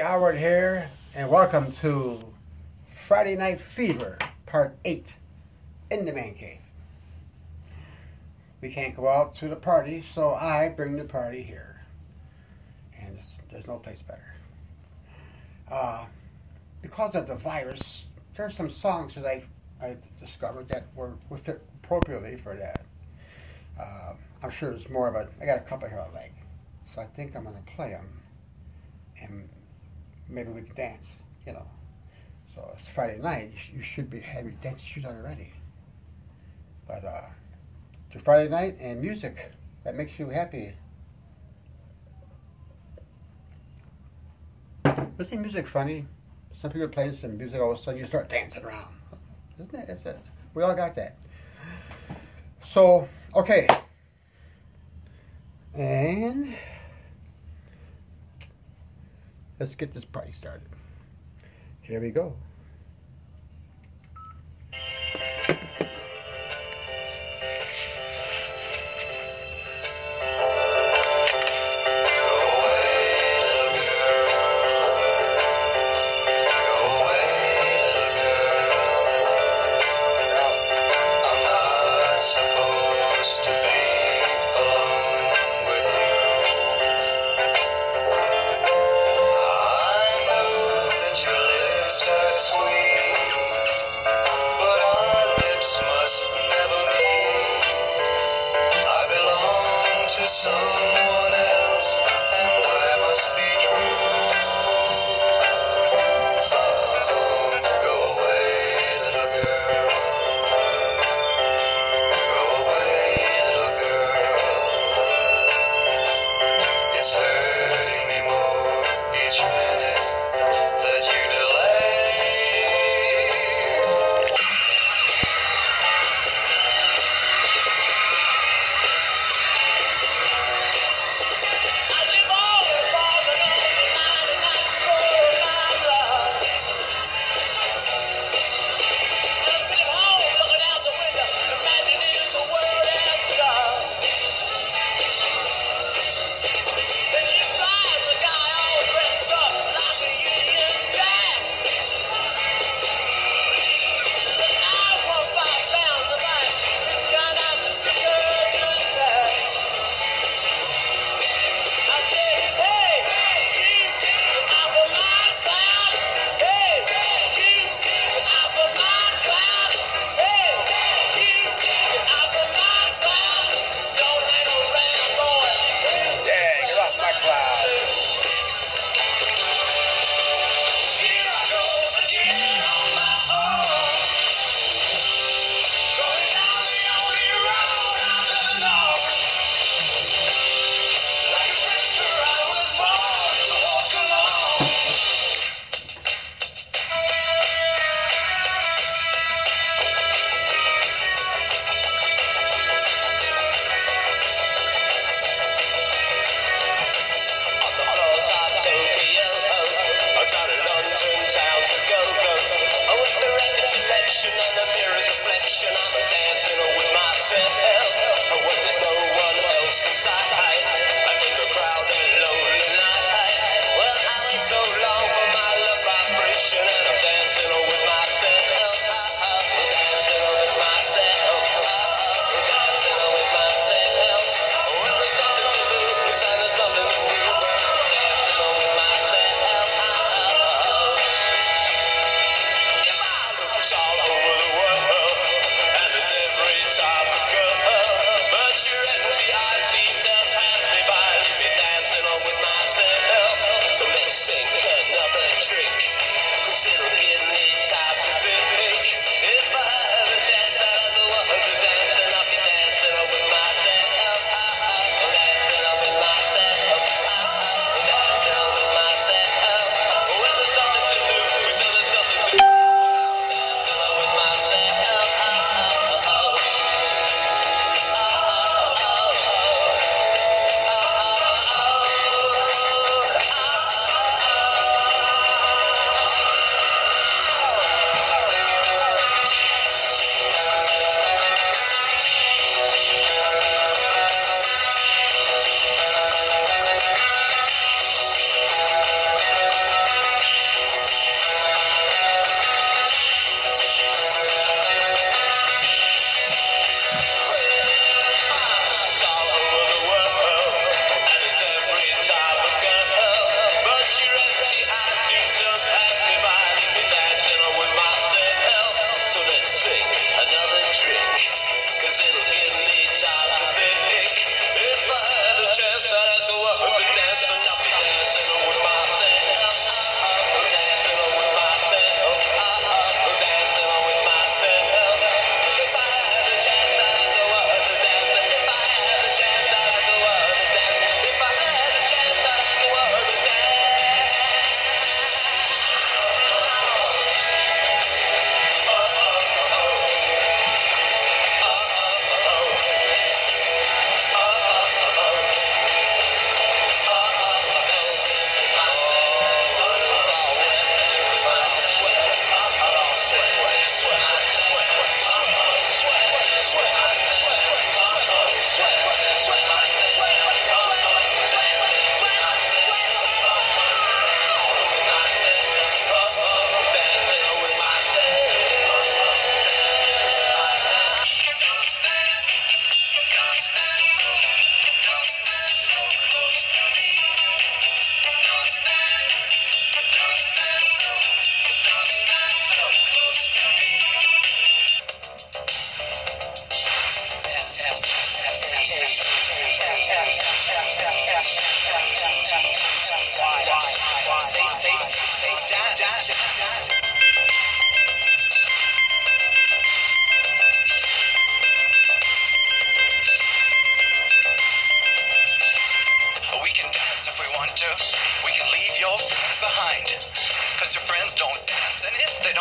Howard here, and welcome to Friday Night Fever, Part 8, in the Man Cave. We can't go out to the party, so I bring the party here. And there's no place better. Because of the virus, there are some songs that I discovered that were fit appropriately for that. I'm sure there's more, but I got a couple here I like. So I think I'm going to play them. And maybe we can dance, you know. So it's Friday night. You should have your dancing shoes on already. But it's a Friday night and music that makes you happy. Isn't music funny? Some people are playing some music, all of a sudden you start dancing around. Isn't it? It's it. We all got that. So, okay. And let's get this party started. Here we go.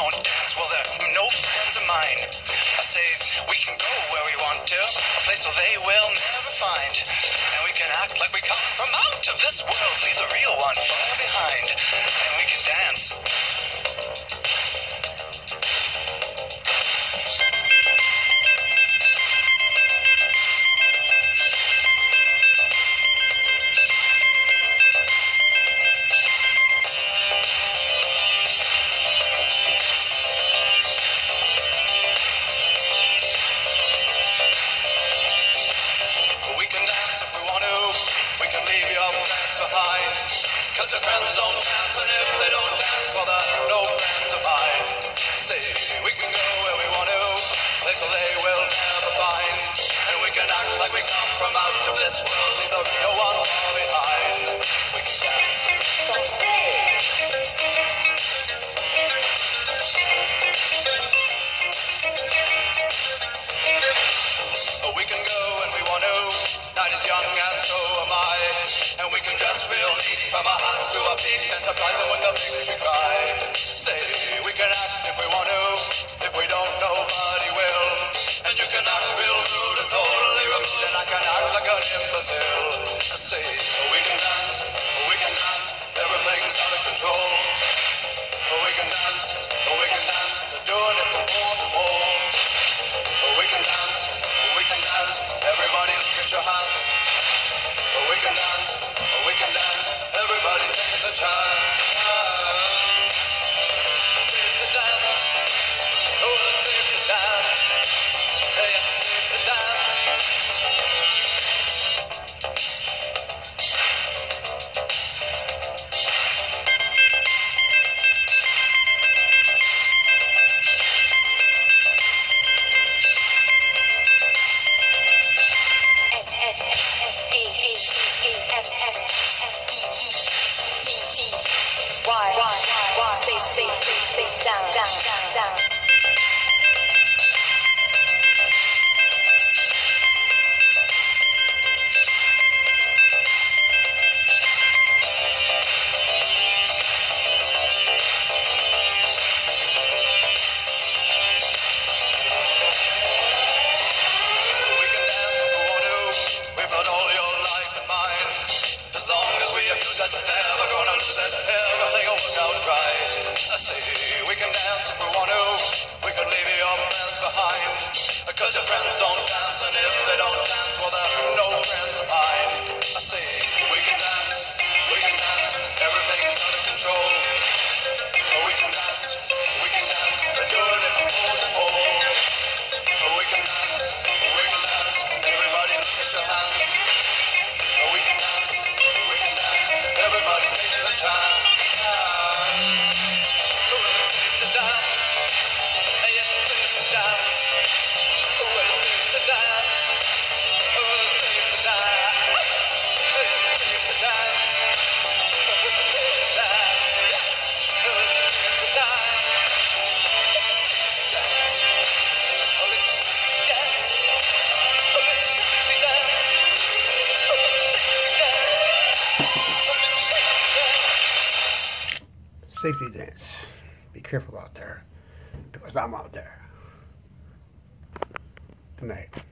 don't dance, well, they're no friends of mine. I say we can go where we want to, a place where they will never find. And we can act like we come from out of this world, leave the real one far behind. And we can dance. Cause your friends don't dance, and if they don't dance, well, they're no friends of mine. Say, we can go where we want to, place where they will never find. And we can act like we come from out of this world, leave the real one far behind. We can dance. We can go when we want to, night is young and so am I. And we can dress real neat from our hearts to our feet and surprise them with a victory cry. Say, we can act if we want to, if we don't, nobody will. And you can act real rude and totally removed, and I can act like an imbecile. Say, we can dance, everything's out of control. We can dance, they're doing it from wall to wall. We can dance, everybody look at your hands. We can dance, everybody take the chance. Save the dance, oh, let's save the dance. Yes, save the dance. Down. Cause your friends don't dance, and if they don't dance, well, they're no friends of mine. I say, we can dance, everything's out of control. We can dance, they're doing it from pole to pole. We can dance, everybody look at your hands. We can dance, everybody's taking the chance. So let's save the dance, yes, save the dance. Safety dance. Be careful out there, because I'm out there. Good night.